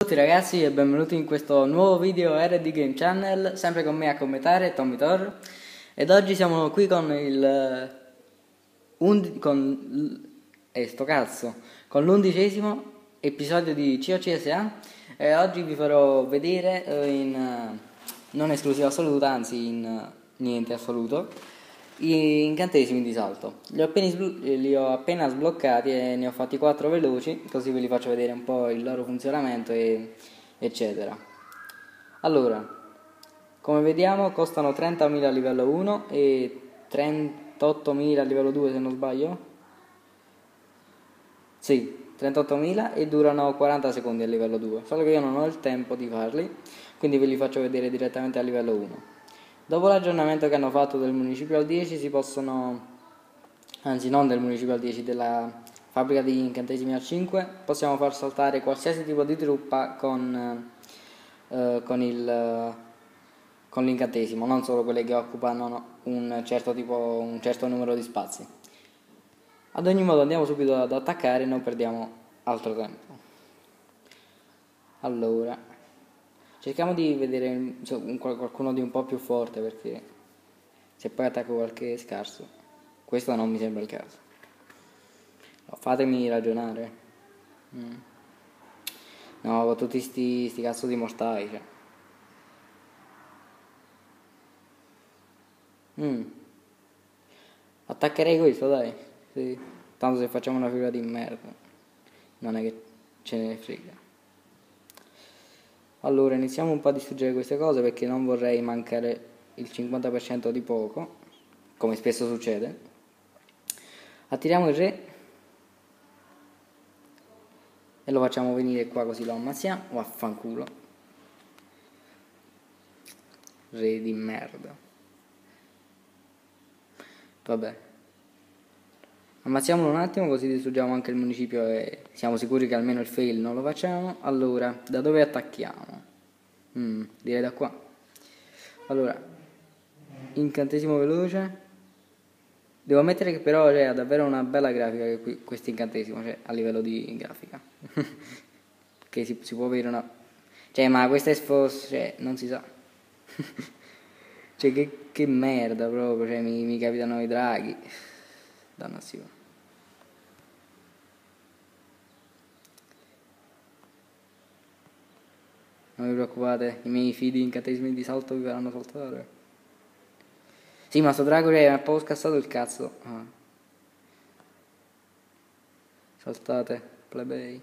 tutti ragazzi e benvenuti in questo nuovo video RD Game Channel, sempre con me a commentare Tommy Thor. Ed oggi siamo qui con con l'11° episodio di COCSA. E oggi vi farò vedere in non esclusiva assoluta, anzi in niente assoluto, gli incantesimi di salto. Li ho appena sbloccati e ne ho fatti 4 veloci, così ve li faccio vedere un po' il loro funzionamento eccetera. Allora, come vediamo costano 30.000 a livello 1 e 38.000 a livello 2 se non sbaglio. Sì, 38.000 e durano 40 secondi a livello 2, solo che io non ho il tempo di farli, quindi ve li faccio vedere direttamente a livello 1. Dopo l'aggiornamento che hanno fatto del municipio al 10 si possono, anzi non del municipio al 10, della fabbrica di incantesimi al 5, possiamo far saltare qualsiasi tipo di truppa con l'incantesimo, non solo quelle che occupano un certo numero di spazi. Ad ogni modo andiamo subito ad attaccare e non perdiamo altro tempo. Allora, cerchiamo di vedere qualcuno di un po' più forte, perché se poi attacco qualche scarso, questo non mi sembra il caso. Fatemi ragionare. No, con tutti sti cazzo di mortai, cioè. Attaccherei questo, dai. Sì. Tanto se facciamo una figura di merda, non è che ce ne frega. Allora, iniziamo un po' a distruggere queste cose, perché non vorrei mancare il 50% di poco, come spesso succede. Attiriamo il re e lo facciamo venire qua, così lo ammazziamo. Vaffanculo. Re di merda. Vabbè. Ammazziamolo un attimo, così distruggiamo anche il municipio e siamo sicuri che almeno il fail non lo facciamo. Allora, da dove attacchiamo? Direi da qua. Allora, incantesimo veloce. Devo ammettere che però ha davvero una bella grafica questo incantesimo, cioè a livello di grafica. Che si può avere una... Cioè, ma questa è non si sa. Cioè, che merda proprio, cioè mi capitano i draghi. Dannazione. Non vi preoccupate, i miei fidi incantesimi di salto vi faranno saltare. Sì, ma sto drago mi ha proprio scassato il cazzo. Saltate, plebei.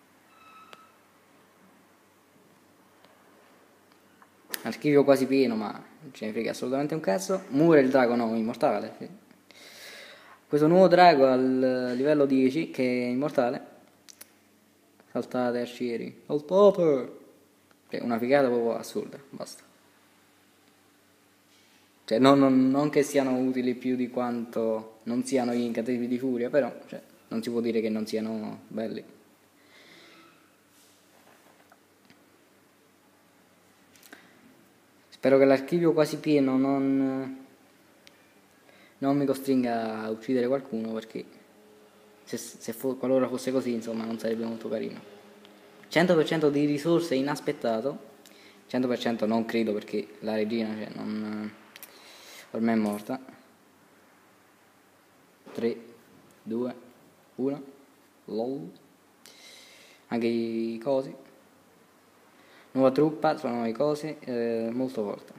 Archivio quasi pieno, ma non ce ne frega assolutamente un cazzo. Mura il drago, no, immortale. Sì. Questo nuovo drago al livello 10 che è immortale. Saltate arcieri, saltate! Una figata proprio assurda, basta. Cioè non che siano utili più di quanto non siano gli incantesimi di furia, però non si può dire che non siano belli. Spero che l'archivio quasi pieno non mi costringa a uccidere qualcuno, perché qualora fosse così, insomma, non sarebbe molto carino. 100% di risorse inaspettato. 100% non credo, perché la regina ormai è morta. 3, 2, 1. LOL. Anche i cosi. Nuova truppa, sono i cosi, molto forte.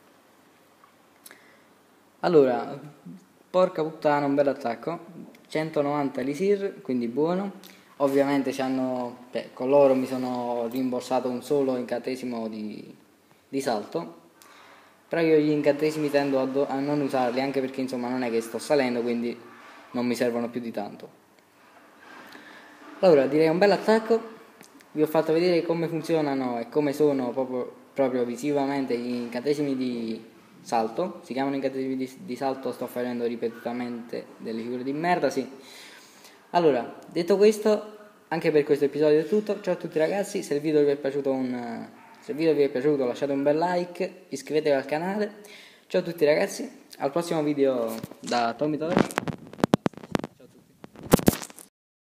Allora, porca puttana, un bel attacco. 190 elisir, quindi buono. Ovviamente con loro mi sono rimborsato un solo incantesimo di salto. Però io gli incantesimi tendo a non usarli, anche perché insomma non è che sto salendo, quindi non mi servono più di tanto. Allora, direi un bel attacco. Vi ho fatto vedere come funzionano e come sono proprio visivamente gli incantesimi di salto. Si chiamano incantesimi di salto, sto facendo ripetutamente delle figure di merda, sì. Allora, detto questo, anche per questo episodio è tutto. Ciao a tutti ragazzi, se il video vi è piaciuto lasciate un bel like, iscrivetevi al canale. Ciao a tutti ragazzi, al prossimo video da Tommy Thor.